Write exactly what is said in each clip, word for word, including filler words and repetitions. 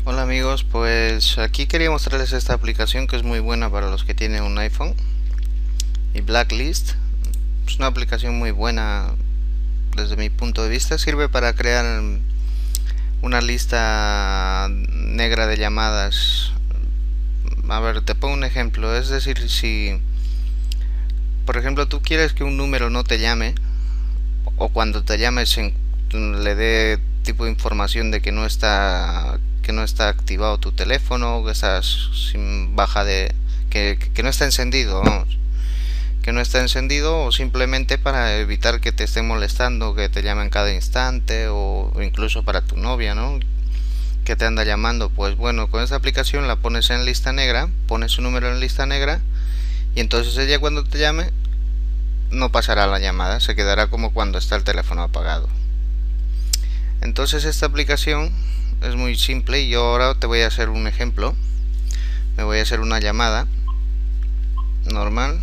Hola amigos, pues aquí quería mostrarles esta aplicación que es muy buena para los que tienen un iPhone. Y Blacklist es una aplicación muy buena desde mi punto de vista. Sirve para crear una lista negra de llamadas. A ver, te pongo un ejemplo. Es decir, si por ejemplo tú quieres que un número no te llame, o cuando te llames en- le dé tipo de información de que no está que no está activado tu teléfono, que estás sin baja de que, que no está encendido, vamos, que no está encendido, o simplemente para evitar que te estén molestando, que te llamen cada instante, o incluso para tu novia, ¿no? Que te anda llamando. Pues bueno, con esta aplicación la pones en lista negra, pones su número en lista negra, y entonces ella cuando te llame no pasará la llamada, se quedará como cuando está el teléfono apagado. Entonces esta aplicación es muy simple y yo ahora te voy a hacer un ejemplo. Me voy a hacer una llamada normal.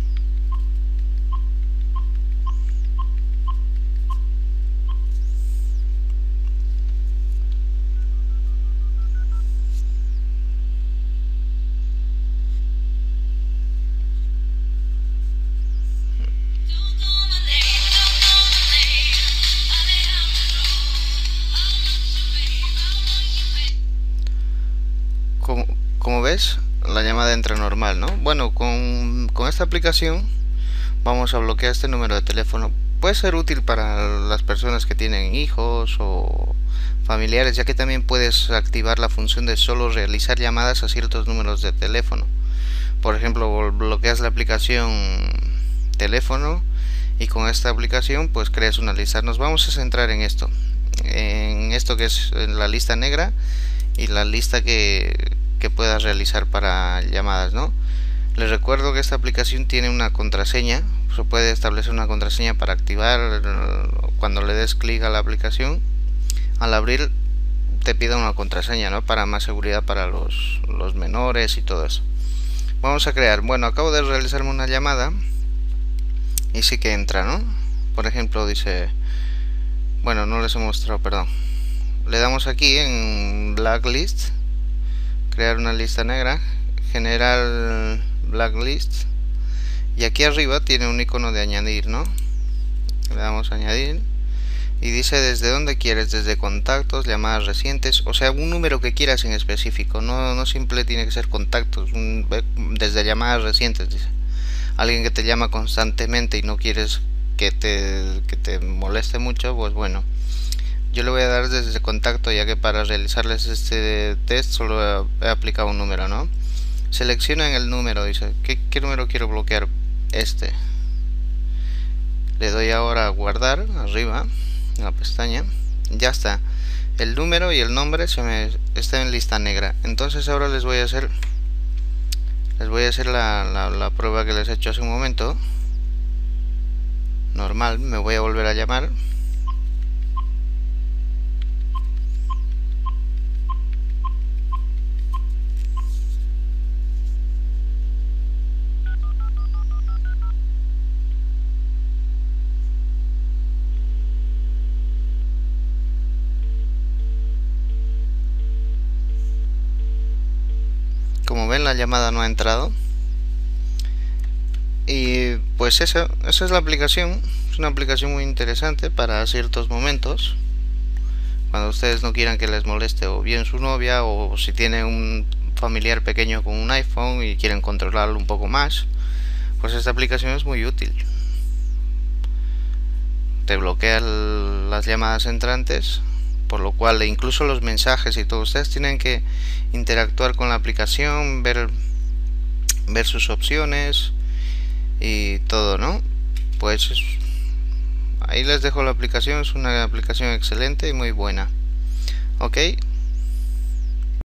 Como, como ves, la llamada entra normal, ¿no? Bueno, con, con esta aplicación vamos a bloquear este número de teléfono. Puede ser útil para las personas que tienen hijos o familiares, ya que también puedes activar la función de solo realizar llamadas a ciertos números de teléfono. Por ejemplo, bloqueas la aplicación teléfono y con esta aplicación pues creas una lista. Nos vamos a centrar en esto, en esto que es la lista negra y la lista que, que puedas realizar para llamadas, ¿no? Les recuerdo que esta aplicación tiene una contraseña. Se puede establecer una contraseña para activar cuando le des clic a la aplicación. Al abrir te pida una contraseña, ¿no? Para más seguridad para los, los menores y todo eso. Vamos a crear, bueno, acabo de realizarme una llamada y sí que entra, ¿no? Por ejemplo, dice, bueno, no les he mostrado, perdón. Le damos aquí en Blacklist, crear una lista negra, generar Blacklist, y aquí arriba tiene un icono de añadir, ¿no? Le damos a añadir y dice desde dónde quieres, desde contactos, llamadas recientes, o sea, un número que quieras en específico, no, no simple tiene que ser contactos, un, desde llamadas recientes, dice. Alguien que te llama constantemente y no quieres que te, que te moleste mucho, pues bueno, yo le voy a dar desde contacto, ya que para realizarles este test solo he, he aplicado un número, ¿no? Selecciona en el número, dice, ¿qué, qué número quiero bloquear? Este. Le doy ahora a guardar, arriba, en la pestaña. Ya está. El número y el nombre se me está en lista negra. Entonces ahora les voy a hacer les voy a hacer la, la, la prueba que les he hecho hace un momento. Normal, me voy a volver a llamar. Como ven, la llamada no ha entrado. Y pues esa, esa es la aplicación. Es una aplicación muy interesante para ciertos momentos, cuando ustedes no quieran que les moleste o bien su novia, o si tienen un familiar pequeño con un iPhone y quieren controlarlo un poco más, pues esta aplicación es muy útil. Te bloquea las llamadas entrantes, por lo cual incluso los mensajes y todo, ustedes tienen que interactuar con la aplicación, ver, ver sus opciones y todo, ¿no? Pues ahí les dejo la aplicación, es una aplicación excelente y muy buena. Ok,